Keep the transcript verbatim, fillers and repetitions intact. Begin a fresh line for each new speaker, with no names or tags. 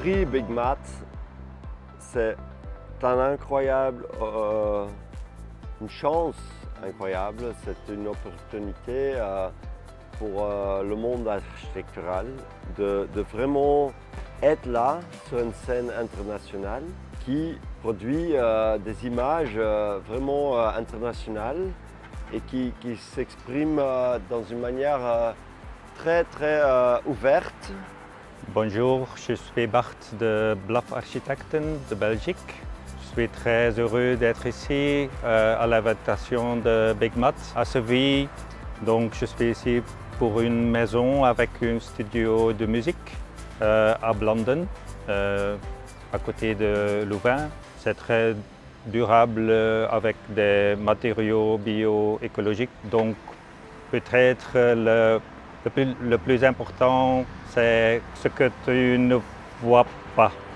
prix Big Mat, c'est un incroyable, euh, une chance incroyable, c'est une opportunité euh, pour euh, le monde architectural de, de vraiment être là sur une scène internationale qui produit euh, des images euh, vraiment euh, internationales et qui, qui s'expriment euh, dans une manière euh, très très euh, ouverte.
Bonjour, je suis Bart de Bluff Architecten de Belgique. Je suis très heureux d'être ici euh, à l'invitation de Big Mat à Séville. Donc je suis ici pour une maison avec un studio de musique euh, à Blanden, euh, à côté de Louvain. C'est très durable euh, avec des matériaux bio-écologiques. Donc peut-être le, le, plus, le plus important, c'est ce que tu ne vois pas.